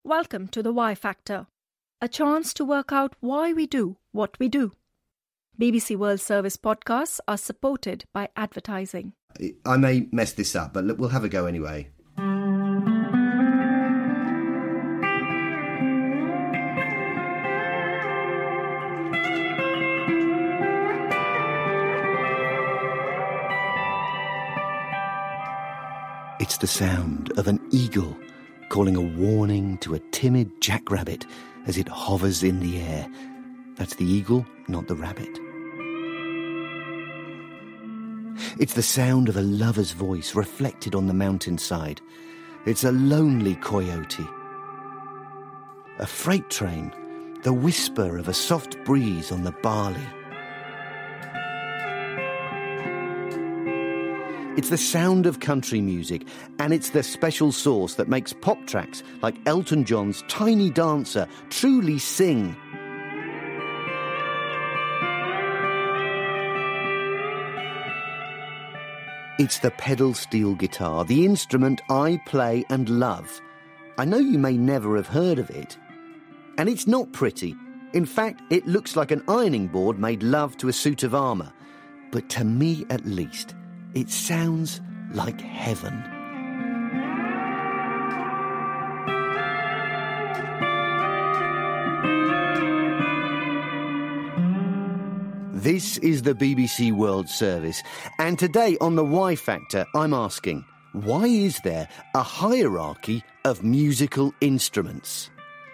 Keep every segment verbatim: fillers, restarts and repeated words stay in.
Welcome to the Why Factor, a chance to work out why we do what we do. B B C World Service podcasts are supported by advertising. I may mess this up, but we'll have a go anyway. It's the sound of an eagle calling a warning to a timid jackrabbit as it hovers in the air. That's the eagle, not the rabbit. It's the sound of a lover's voice reflected on the mountainside. It's a lonely coyote. A freight train, the whisper of a soft breeze on the barley. It's the sound of country music, and it's the special sauce that makes pop tracks like Elton John's Tiny Dancer truly sing. It's the pedal steel guitar, the instrument I play and love. I know you may never have heard of it. And it's not pretty. In fact, it looks like an ironing board made love to a suit of armour. But to me, at least, it sounds like heaven. This is the B B C World Service, and today on the Why Factor, I'm asking, why is there a hierarchy of musical instruments?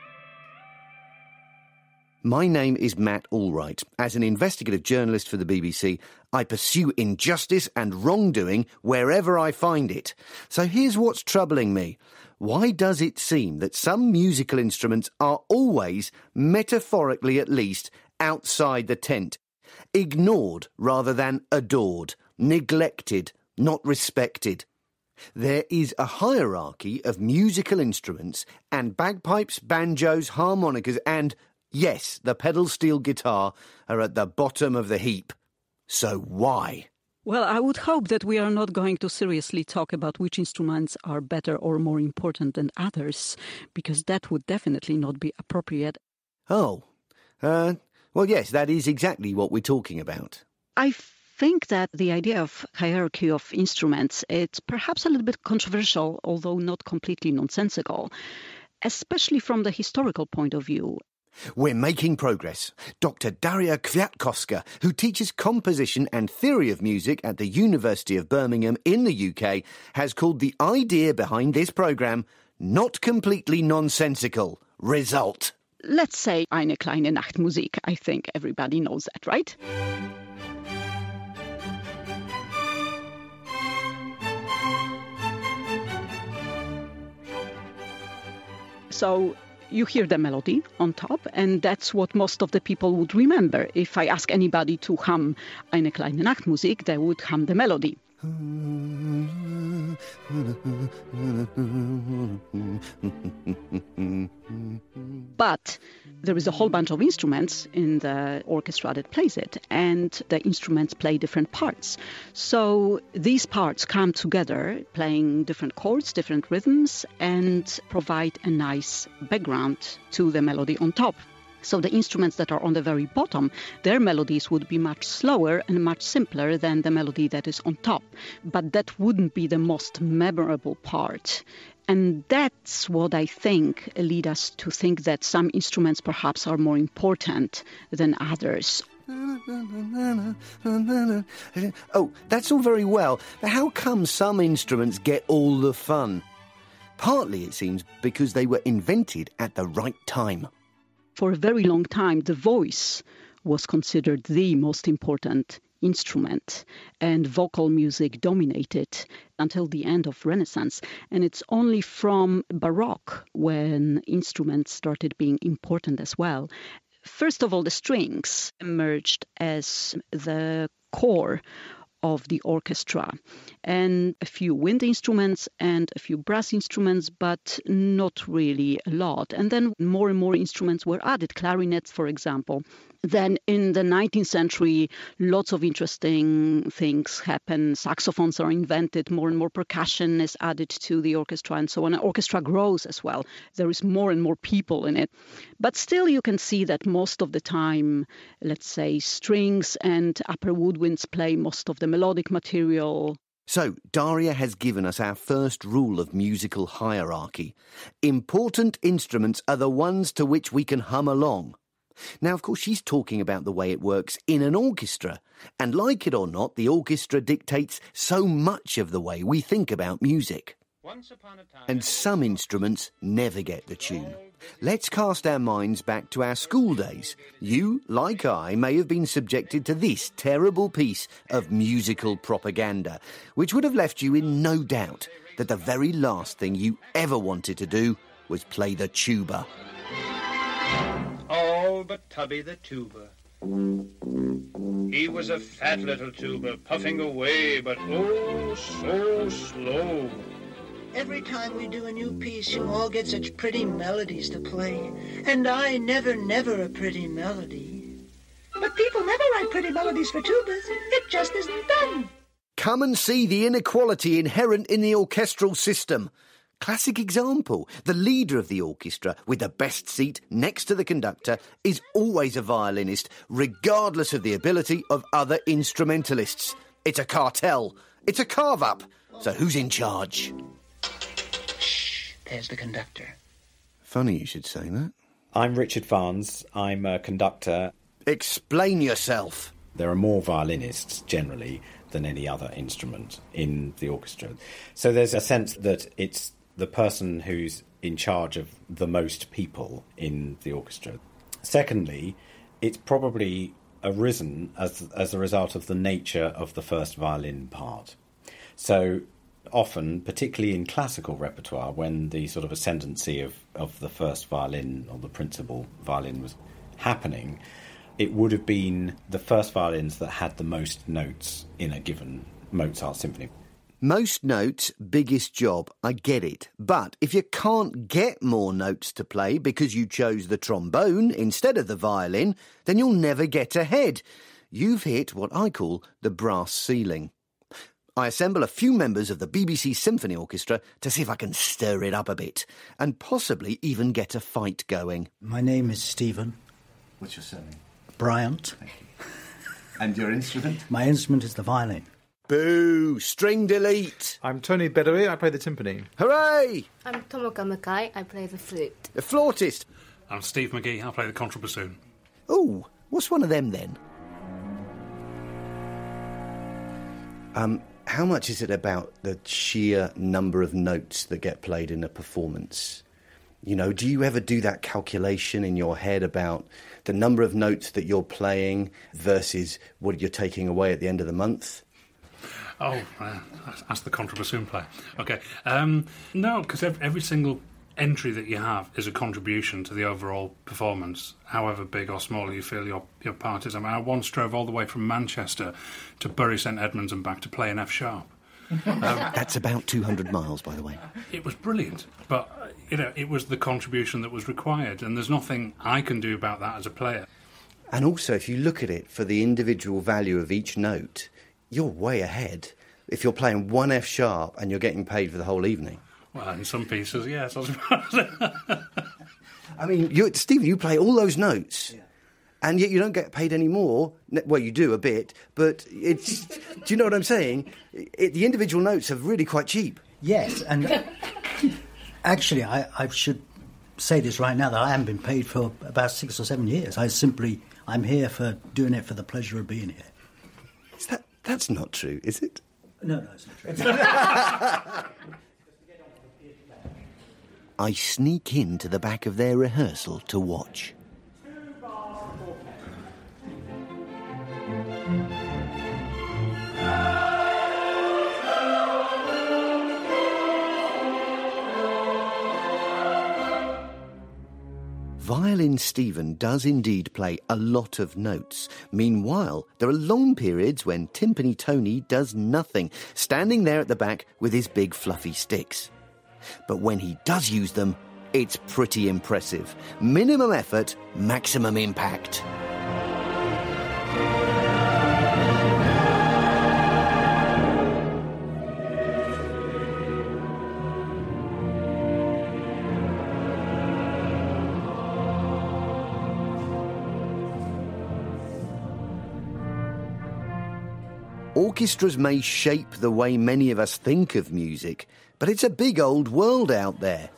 My name is Matt Allwright. As an investigative journalist for the B B C, I pursue injustice and wrongdoing wherever I find it. So here's what's troubling me. Why does it seem that some musical instruments are always, metaphorically at least, outside the tent? Ignored rather than adored, neglected, not respected. There is a hierarchy of musical instruments, and bagpipes, banjos, harmonicas and, yes, the pedal steel guitar are at the bottom of the heap. So why? Well, I would hope that we are not going to seriously talk about which instruments are better or more important than others, because that would definitely not be appropriate. Oh, uh, well, yes, that is exactly what we're talking about. I think that the idea of hierarchy of instruments, it's perhaps a little bit controversial, although not completely nonsensical, especially from the historical point of view. We're making progress. Doctor Daria Kwiatkowska, who teaches composition and theory of music at the University of Birmingham in the U K, has called the idea behind this programme not completely nonsensical. Result. Let's say eine kleine Nachtmusik. I think everybody knows that, right? So you hear the melody on top, and that's what most of the people would remember. If I ask anybody to hum eine kleine Nachtmusik, they would hum the melody. But there is a whole bunch of instruments in the orchestra that plays it, and the instruments play different parts. So these parts come together, playing different chords, different rhythms, and provide a nice background to the melody on top. So the instruments that are on the very bottom, their melodies would be much slower and much simpler than the melody that is on top. But that wouldn't be the most memorable part. And that's what I think lead us to think that some instruments perhaps are more important than others. Oh, that's all very well, but how come some instruments get all the fun? Partly, it seems, because they were invented at the right time. For a very long time, the voice was considered the most important instrument, and vocal music dominated until the end of Renaissance. And it's only from Baroque when instruments started being important as well. First of all, the strings emerged as the core of the orchestra, and a few wind instruments and a few brass instruments, but not really a lot. And then more and more instruments were added, clarinets, for example. Then in the nineteenth century, lots of interesting things happen. Saxophones are invented, more and more percussion is added to the orchestra, and so on. An orchestra grows as well. There is more and more people in it. But still you can see that most of the time, let's say, strings and upper woodwinds play most of the melodic material. So, Daria has given us our first rule of musical hierarchy. Important instruments are the ones to which we can hum along. Now, of course, she's talking about the way it works in an orchestra. And like it or not, the orchestra dictates so much of the way we think about music. And some instruments never get the tune. Let's cast our minds back to our school days. You, like I, may have been subjected to this terrible piece of musical propaganda, which would have left you in no doubt that the very last thing you ever wanted to do was play the tuba. All but Tubby the tuba. He was a fat little tuba, puffing away, but oh, so slow. Every time we do a new piece, you all get such pretty melodies to play. And I never, never a pretty melody. But people never write pretty melodies for tubas. It just isn't done. Come and see the inequality inherent in the orchestral system. Classic example, the leader of the orchestra, with the best seat next to the conductor, is always a violinist, regardless of the ability of other instrumentalists. It's a cartel. It's a carve-up. So who's in charge? Shh, there's the conductor. Funny you should say that. I'm Richard Farnes. I'm a conductor. Explain yourself. There are more violinists, generally, than any other instrument in the orchestra. So there's a sense that it's the person who's in charge of the most people in the orchestra. Secondly, it's probably arisen as as a result of the nature of the first violin part. So often, particularly in classical repertoire, when the sort of ascendancy of, of the first violin or the principal violin was happening, it would have been the first violins that had the most notes in a given Mozart symphony. Most notes, biggest job, I get it. But if you can't get more notes to play because you chose the trombone instead of the violin, then you'll never get ahead. You've hit what I call the brass ceiling. I assemble a few members of the B B C Symphony Orchestra to see if I can stir it up a bit and possibly even get a fight going. My name is Stephen. What's your surname? Bryant. Thank you. And your instrument? My instrument is the violin. Boo! String delete! I'm Tony Beddery, I play the timpani. Hooray! I'm Tomoka Mukai, I play the flute. The flautist. I'm Steve McGee, I play the contrabassoon. Oh, what's one of them then? Um, how much is it about the sheer number of notes that get played in a performance? You know, do you ever do that calculation in your head about the number of notes that you're playing versus what you're taking away at the end of the month? Oh, uh, ask the contrabassoon player. Okay. Um, no, because every, every single entry that you have is a contribution to the overall performance, however big or small you feel your, your part is. I mean, I once drove all the way from Manchester to Bury St Edmunds and back to play an F sharp. Um, That's about two hundred miles, by the way. It was brilliant, but, you know, it was the contribution that was required, and there's nothing I can do about that as a player. And also, if you look at it for the individual value of each note, you're way ahead if you're playing one F sharp and you're getting paid for the whole evening. Well, in some pieces, yes, I suppose. I mean, you, Stephen, you play all those notes, yeah, and yet you don't get paid any more. Well, you do a bit, but it's... do you know what I'm saying? It, the individual notes are really quite cheap. Yes, and actually, I, I should say this right now, that I haven't been paid for about six or seven years. I simply... I'm here for doing it for the pleasure of being here. Is that... That's not true, is it? No, no, it's not true. I sneak into the back of their rehearsal to watch. Violin Stephen does indeed play a lot of notes. Meanwhile, there are long periods when Timpani Tony does nothing, standing there at the back with his big fluffy sticks. But when he does use them, it's pretty impressive. Minimum effort, maximum impact. Orchestras may shape the way many of us think of music, but it's a big old world out there.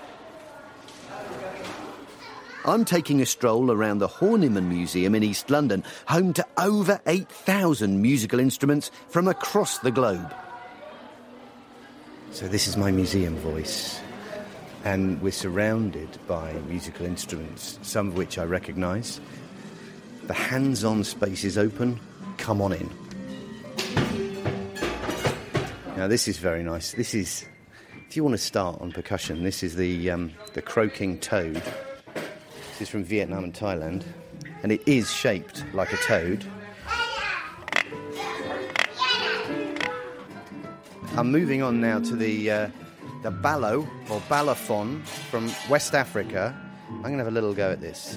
I'm taking a stroll around the Horniman Museum in East London, home to over eight thousand musical instruments from across the globe. So this is my museum voice, and we're surrounded by musical instruments, some of which I recognise. The hands-on space is open. Come on in. Now this is very nice. This is, if you want to start on percussion, this is the um, the croaking toad. This is from Vietnam and Thailand, and it is shaped like a toad. I'm moving on now to the uh, the ballo, or balafon, from West Africa. I'm going to have a little go at this.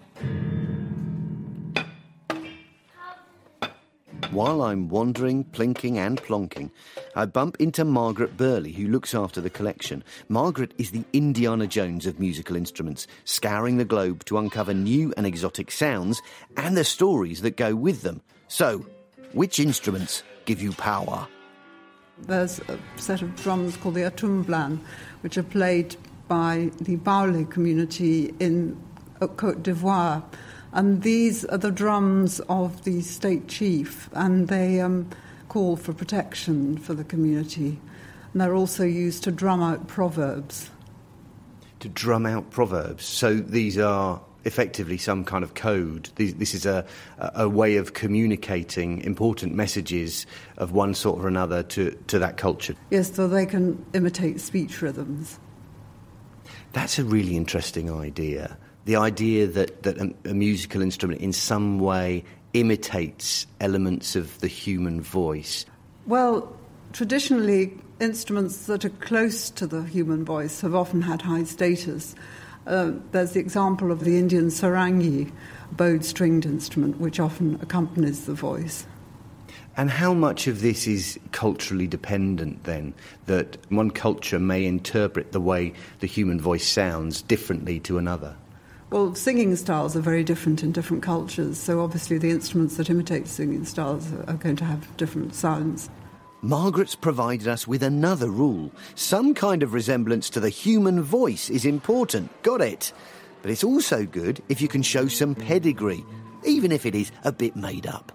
While I'm wandering, plinking and plonking, I bump into Margaret Burley, who looks after the collection. Margaret is the Indiana Jones of musical instruments, scouring the globe to uncover new and exotic sounds and the stories that go with them. So, which instruments give you power? There's a set of drums called the atumblan, which are played by the Baoulé community in Côte d'Ivoire. And these are the drums of the state chief, and they um, call for protection for the community. And they're also used to drum out proverbs. To drum out proverbs. So these are effectively some kind of code. This is a, a way of communicating important messages of one sort or another to, to that culture. Yes, so they can imitate speech rhythms. That's a really interesting idea. The idea that, that a, a musical instrument in some way imitates elements of the human voice. Well, traditionally, instruments that are close to the human voice have often had high status. Uh, there's the example of the Indian sarangi, bowed stringed instrument, which often accompanies the voice. And how much of this is culturally dependent, then, that one culture may interpret the way the human voice sounds differently to another? Well, singing styles are very different in different cultures, so obviously the instruments that imitate singing styles are going to have different sounds. Margaret's provided us with another rule. Some kind of resemblance to the human voice is important. Got it? But it's also good if you can show some pedigree, even if it is a bit made up.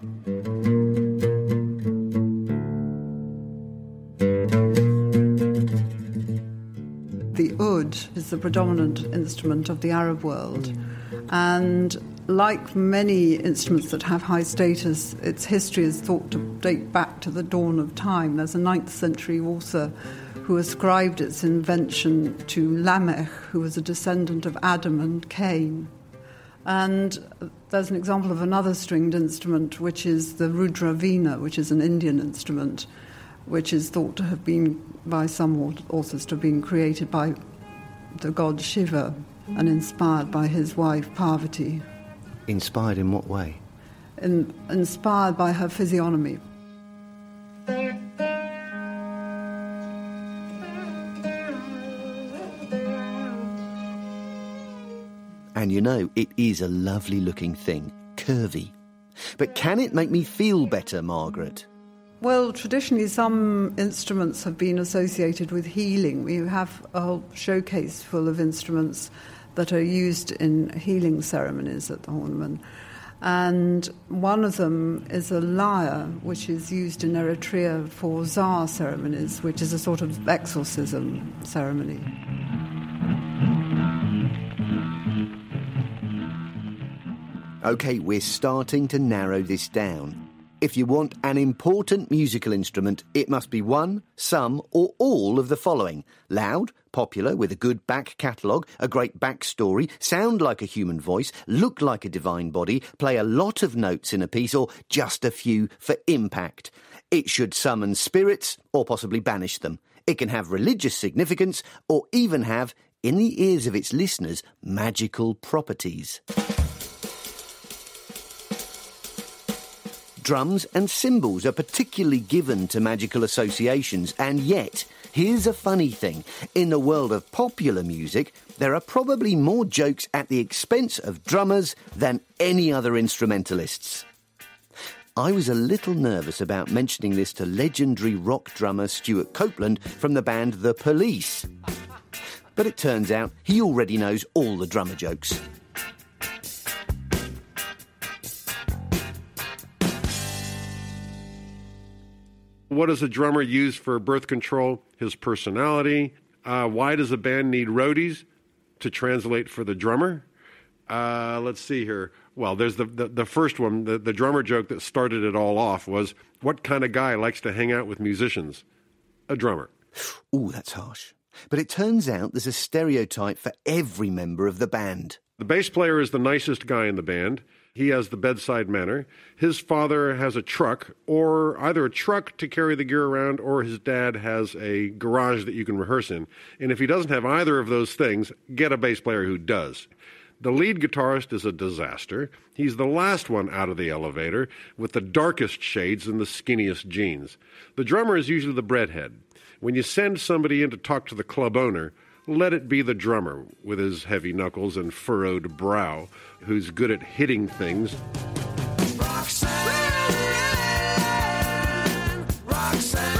The oud is the predominant instrument of the Arab world, and like many instruments that have high status, its history is thought to date back to the dawn of time. There's a ninth century author who ascribed its invention to Lamech, who was a descendant of Adam and Cain. And there's an example of another stringed instrument, which is the Rudra Veena, which is an Indian instrument, which is thought to have been, by some authors, to have been created by the god Shiva and inspired by his wife Parvati. Inspired in what way? In, inspired by her physiognomy. And you know, it is a lovely looking thing, curvy. But can it make me feel better, Margaret? Well, traditionally some instruments have been associated with healing. We have a whole showcase full of instruments that are used in healing ceremonies at the Horniman. And one of them is a lyre, which is used in Eritrea for Zar ceremonies, which is a sort of exorcism ceremony. OK, we're starting to narrow this down. If you want an important musical instrument, it must be one, some or all of the following. Loud, popular, with a good back catalogue, a great backstory, sound like a human voice, look like a divine body, play a lot of notes in a piece, or just a few for impact. It should summon spirits or possibly banish them. It can have religious significance or even have, in the ears of its listeners, magical properties. Drums and cymbals are particularly given to magical associations, and yet, here's a funny thing. In the world of popular music, there are probably more jokes at the expense of drummers than any other instrumentalists. I was a little nervous about mentioning this to legendary rock drummer Stuart Copeland from the band The Police. But it turns out he already knows all the drummer jokes. What does a drummer use for birth control? His personality. Uh, why does a band need roadies? To translate for the drummer. Uh, let's see here. Well, there's the, the, the first one, the, the drummer joke that started it all off was, what kind of guy likes to hang out with musicians? A drummer. Ooh, that's harsh. But it turns out there's a stereotype for every member of the band. The bass player is the nicest guy in the band. He has the bedside manner. His father has a truck, or either a truck to carry the gear around, or his dad has a garage that you can rehearse in. And if he doesn't have either of those things, get a bass player who does. The lead guitarist is a disaster. He's the last one out of the elevator, with the darkest shades and the skinniest jeans. The drummer is usually the breadhead. When you send somebody in to talk to the club owner, let it be the drummer with his heavy knuckles and furrowed brow, who's good at hitting things. Roxanne, Roxanne.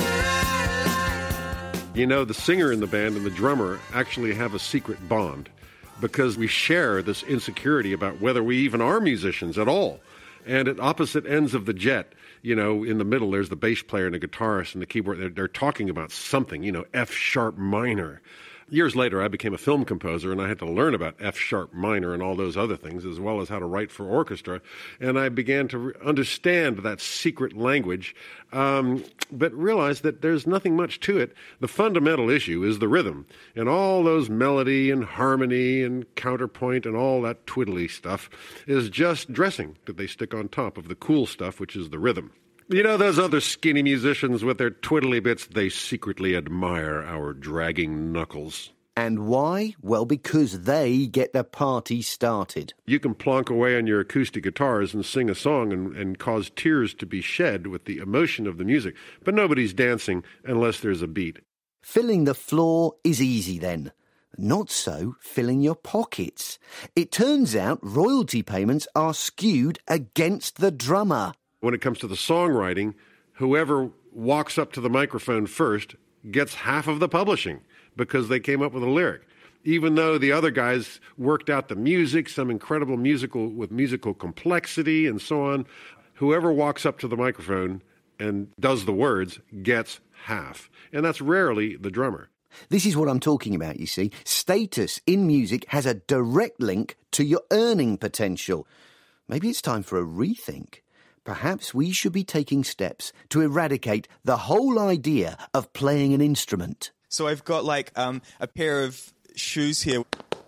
You know, the singer in the band and the drummer actually have a secret bond because we share this insecurity about whether we even are musicians at all. And at opposite ends of the jet, you know, in the middle, there's the bass player and the guitarist and the keyboard. They're, they're talking about something, you know, F sharp minor. Years later, I became a film composer, and I had to learn about F sharp minor and all those other things, as well as how to write for orchestra. And I began to re- understand that secret language, um, but realized that there's nothing much to it. The fundamental issue is the rhythm, and all those melody and harmony and counterpoint and all that twiddly stuff is just dressing that they stick on top of the cool stuff, which is the rhythm. You know, those other skinny musicians with their twiddly bits, they secretly admire our dragging knuckles. And why? Well, because they get the party started. You can plonk away on your acoustic guitars and sing a song and, and cause tears to be shed with the emotion of the music, but nobody's dancing unless there's a beat. Filling the floor is easy then. Not so filling your pockets. It turns out royalty payments are skewed against the drummer. When it comes to the songwriting, whoever walks up to the microphone first gets half of the publishing because they came up with a lyric. Even though the other guys worked out the music, some incredible musical with musical complexity and so on, whoever walks up to the microphone and does the words gets half. And that's rarely the drummer. This is what I'm talking about, you see. Status in music has a direct link to your earning potential. Maybe it's time for a rethink. Perhaps we should be taking steps to eradicate the whole idea of playing an instrument. So I've got like um, a pair of shoes here.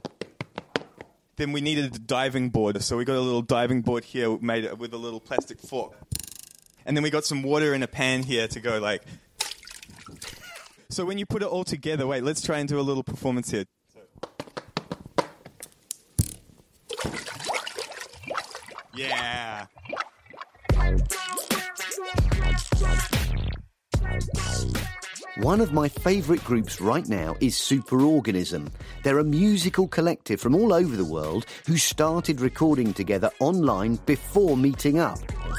Then we needed a diving board. So we got a little diving board here made with a little plastic fork. And then we got some water in a pan here to go like... So when you put it all together, wait, let's try and do a little performance here. Yeah. One of my favourite groups right now is Superorganism. They're a musical collective from all over the world who started recording together online before meeting up.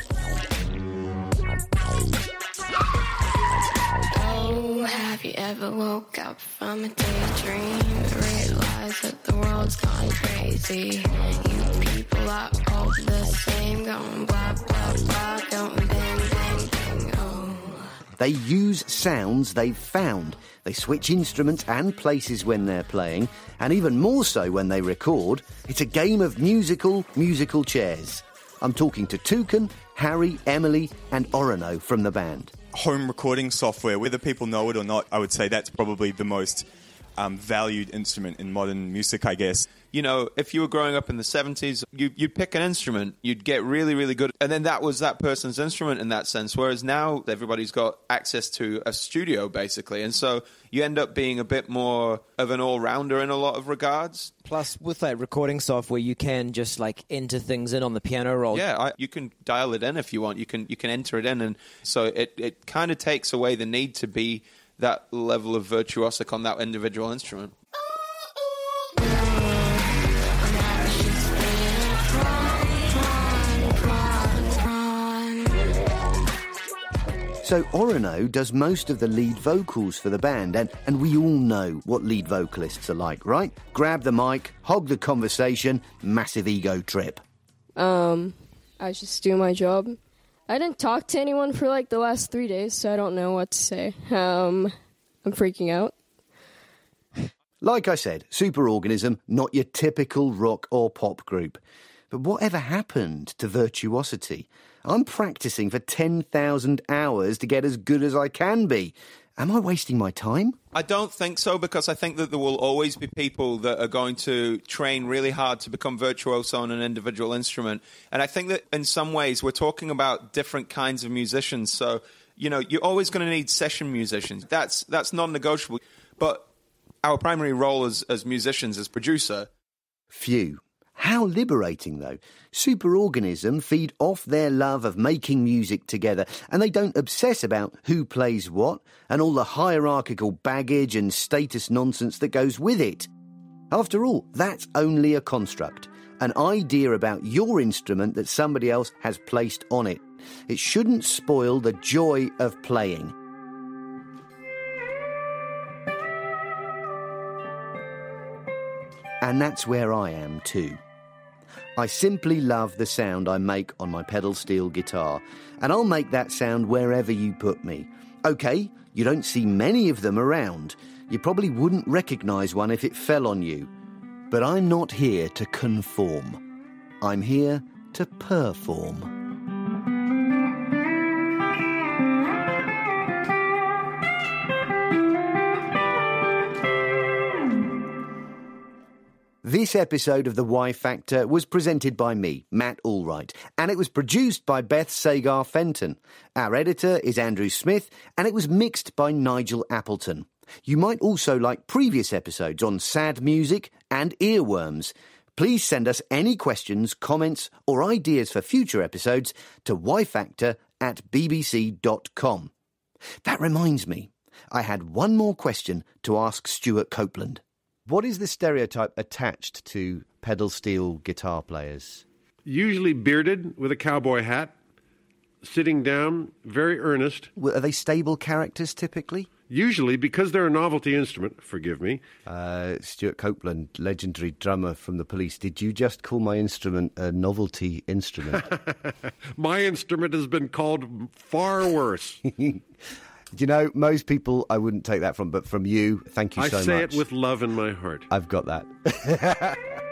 Oh, have you ever woke up from a daydream and realized that the world's gone crazy? You people are all the same, going blah, blah, blah, going bang, bang, bang, oh. They use sounds they've found. They switch instruments and places when they're playing, and even more so when they record. It's a game of musical, musical chairs. I'm talking to Toucan, Harry, Emily, and Orono from the band. Home recording software, whether people know it or not, I would say that's probably the most um, valued instrument in modern music, I guess. You know, if you were growing up in the seventies, you, you'd pick an instrument, you'd get really, really good, and then that was that person's instrument in that sense, whereas now everybody's got access to a studio, basically, and so you end up being a bit more of an all-rounder in a lot of regards. Plus, with like recording software, you can just like enter things in on the piano roll. Yeah, I, you can dial it in if you want, you can you can enter it in, and so it, it kind of takes away the need to be that level of virtuosic on that individual instrument. So Orono does most of the lead vocals for the band, and, and we all know what lead vocalists are like, right? Grab the mic, hog the conversation, massive ego trip. Um, I just do my job. I didn't talk to anyone for like the last three days, so I don't know what to say. Um, I'm freaking out. Like I said, Superorganism, not your typical rock or pop group. But whatever happened to virtuosity? I'm practising for ten thousand hours to get as good as I can be. Am I wasting my time? I don't think so, because I think that there will always be people that are going to train really hard to become virtuoso on an individual instrument. And I think that in some ways we're talking about different kinds of musicians. So, you know, you're always going to need session musicians. That's that's non-negotiable. But our primary role as, as musicians, as producer... Phew. How liberating, though. Superorganism feed off their love of making music together, and they don't obsess about who plays what and all the hierarchical baggage and status nonsense that goes with it. After all, that's only a construct, an idea about your instrument that somebody else has placed on it. It shouldn't spoil the joy of playing. And that's where I am too. I simply love the sound I make on my pedal steel guitar, and I'll make that sound wherever you put me. OK, you don't see many of them around. You probably wouldn't recognise one if it fell on you. But I'm not here to conform. I'm here to perform. This episode of The Y Factor was presented by me, Matt Allwright, and it was produced by Beth Sagar-Fenton. Our editor is Andrew Smith, and it was mixed by Nigel Appleton. You might also like previous episodes on sad music and earworms. Please send us any questions, comments, or ideas for future episodes to yfactor at bbc dot com. That reminds me, I had one more question to ask Stuart Copeland. What is the stereotype attached to pedal steel guitar players? Usually bearded with a cowboy hat, sitting down, very earnest. Well, are they stable characters typically? Usually, because they're a novelty instrument, forgive me. Uh, Stuart Copeland, legendary drummer from the Police, did you just call my instrument a novelty instrument? My instrument has been called far worse. You know, most people I wouldn't take that from, but from you, thank you I so much. say it with love in my heart. I've got that.